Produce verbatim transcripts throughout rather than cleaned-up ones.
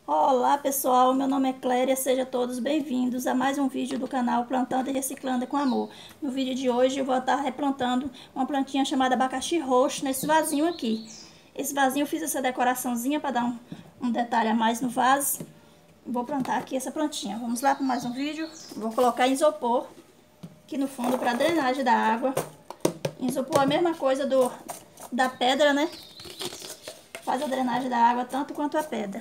Olá pessoal, meu nome é Cléria, sejam todos bem-vindos a mais um vídeo do canal Plantando e Reciclando com Amor. No vídeo de hoje eu vou estar replantando uma plantinha chamada abacaxi roxo nesse vasinho aqui. Esse vasinho eu fiz essa decoraçãozinha para dar um, um detalhe a mais no vaso. Vou plantar aqui essa plantinha. Vamos lá para mais um vídeo. Vou colocar isopor aqui no fundo para drenagem da água. Isopor é a mesma coisa do, da pedra, né? Faz a drenagem da água tanto quanto a pedra.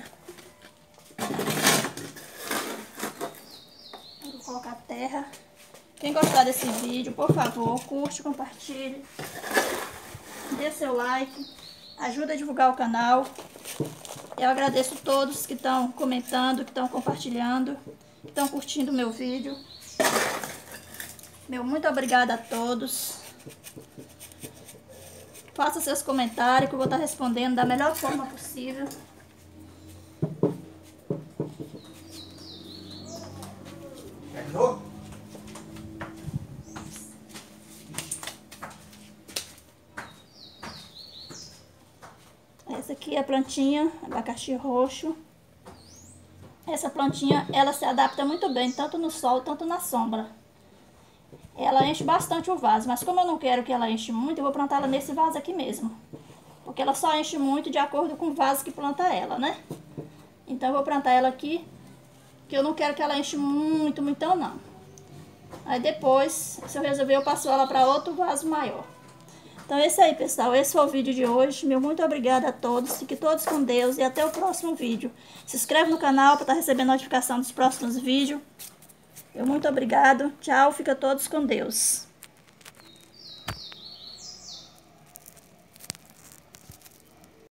Vou colocar terra. Quem gostar desse vídeo, por favor, curte, compartilhe, dê seu like, ajuda a divulgar o canal. Eu agradeço a todos que estão comentando, que estão compartilhando, que estão curtindo o meu vídeo. Meu muito obrigada a todos. Faça seus comentários que eu vou estar respondendo da melhor forma possível. Essa aqui é a plantinha, abacaxi roxo. Essa plantinha, ela se adapta muito bem, tanto no sol, tanto na sombra. Ela enche bastante o vaso, mas como eu não quero que ela enche muito, eu vou plantar ela nesse vaso aqui mesmo. Porque ela só enche muito de acordo com o vaso que planta ela, né? Então eu vou plantar ela aqui, que eu não quero que ela enche muito, muito não. Aí depois, se eu resolver, eu passo ela para outro vaso maior. Então é isso aí, pessoal. Esse foi o vídeo de hoje. Meu muito obrigada a todos. Fiquem todos com Deus e até o próximo vídeo. Se inscreve no canal para estar recebendo notificação dos próximos vídeos. Meu muito obrigado. Tchau. Fica todos com Deus.